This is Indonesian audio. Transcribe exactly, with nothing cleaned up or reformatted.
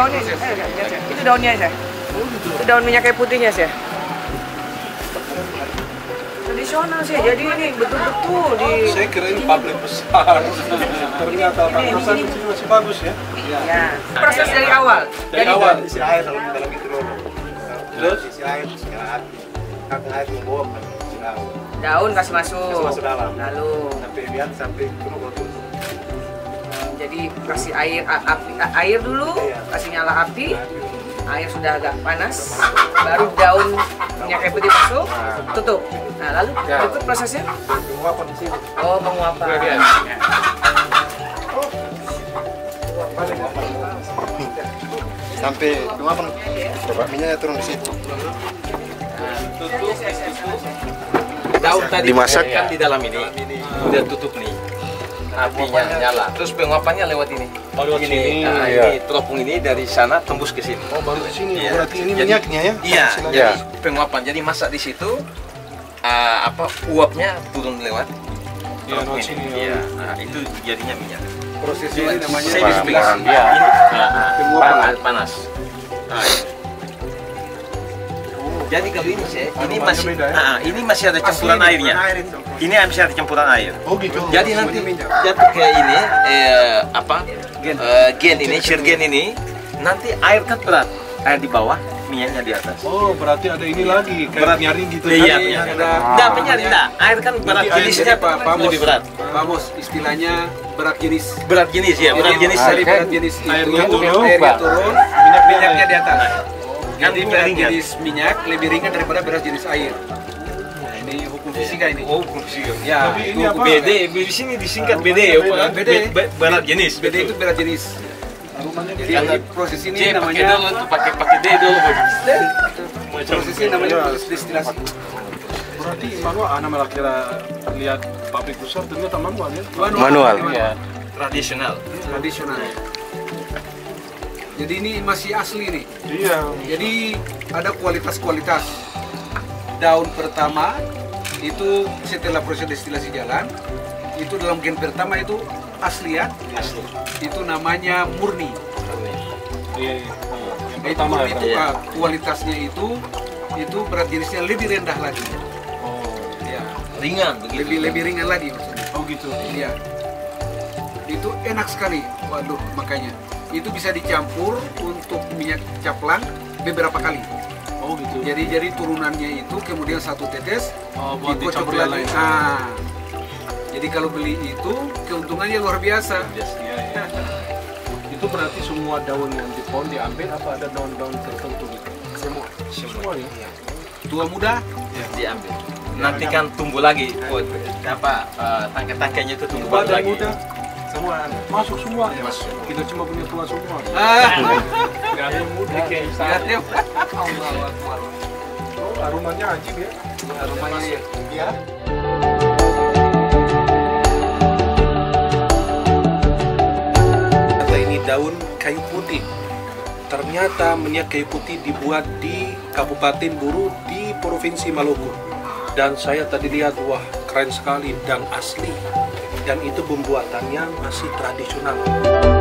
daunnya. Itu daunnya ya. Itu daun minyak kayu putihnya sih. Tradisional sih. Jadi ini betul-betul di. Saya kira ini pabrik besar. Ternyata proses di sini masih bagus ya. Ya. Proses dari awal. Dari awal isi air kalau di dalam itu dulu. Terus isi air, segala api. Kakak air membawa isi daun. Daun kasih masuk. Kasih masuk dalam. Lalu. Sampai lihat sampai penuh tutup. Jadi kasih air api air dulu, kasih nyala api. Air sudah agak panas, baru daun minyak kayu putih masuk, tutup. Nah lalu berikut prosesnya? Penguapan di sini. Oh penguapan. Sampai penguapan, minyaknya turun di situ. Daun tadi Dimasak kan di dalam ini, udah tutup nih. Apinya nyala, terus penguapannya lewat ini. Oh, lewat ini, sini, nah, iya. ini teropong ini dari sana tembus ke sini. Oh, baru di sini. Iya. Berarti ini Jadi- minyaknya ya? Iya, Hasilnya. jadi penguapan. Jadi masak di situ, uh, apa uapnya turun lewat Iya, teropong lewat ini. sini. Iya, nah, itu jadinya minyak. Proses ini namanya Saya explain. penguapan. Iya. Nah, Penguapan. panas, panas. Nah, ini. Jadi kalau ini sih, ini Aromanya masih, beda ya? ah, ini masih ada campuran airnya. Ini masih ada campuran air. Oh gitu. Jadi nanti jatuh ke ini, eh, apa? Eh, gen ini, shear gen ini, nanti air kan berat, air di bawah, minyaknya di atas. Oh, berarti ada ini lagi kayak Berat. nyaring gitu. Iya, kan? iya. Ada. Enggak, penyaring enggak. Air kan berat Jadi air jenisnya Pak, Pak Bos. lebih berat. Pak Bos, istilahnya berat jenis. Berat jenis ya, berat jenis. Dari berat jenis itu Airnya turun, airnya turun, Minyak minyaknya di atas. Kan Jadi ini berat ringan. jenis minyak lebih ringan daripada berat jenis air. Nah, ini hukum fisika ini. Oh, fisika. Ya, Tapi itu ini apa? B D, di sini disingkat B D ya, Beda, Pak. B D. Be- berat jenis. B D itu berat jenis. Aromanya Jadi Karena proses ini C pakai namanya dulu tuh, pakai pakai D dulu. proses ini namanya proses destilasi. berarti manual. Anak malah kira lihat pabrik besar ternyata manual ya. Manual. Iya. Tradisional. Tradisional. Jadi ini masih asli nih. Iya. Jadi ada kualitas-kualitas. Daun pertama itu setelah proses destilasi jalan, itu dalam gen pertama itu asli ya. Asli. Itu namanya murni. Iya, iya. Yang Itu pertama murni itu Iya. ah, kualitasnya itu itu berat jenisnya lebih rendah lagi. Oh, Ya, Ringan begitu. lebih lebih ringan lagi maksudnya. oh gitu. Iya. Itu enak sekali. Waduh, makanya itu bisa dicampur untuk minyak caplang beberapa kali. Oh gitu. Jadi jadi turunannya itu kemudian satu tetes Oh, buat dikocok dicampur yang lagi. lain. Nah, jadi kalau beli itu keuntungannya luar biasa. Iya, iya. Itu berarti semua daun yang di pohon diambil apa ada daun-daun tertentu gitu? Semua. Semua ya. Tua muda, Diambil. Nanti kan tumbuh lagi. Oh, apa eh, tangkai-tangkainya itu tumbuh Tua baru dan lagi. muda semua. masuk semua. Masuk. Kita cuma punya tua semua. Ah, Gak ada yang muda. lihat ya. Allahu Akbar. Oh, aromanya ajib ya. Aromanya ya. Ya. Ini daun kayu putih. Ternyata minyak kayu putih dibuat di Kabupaten Buru di Provinsi Maluku. Dan saya tadi lihat, wah keren sekali dan asli. Dan itu pembuatannya masih tradisional.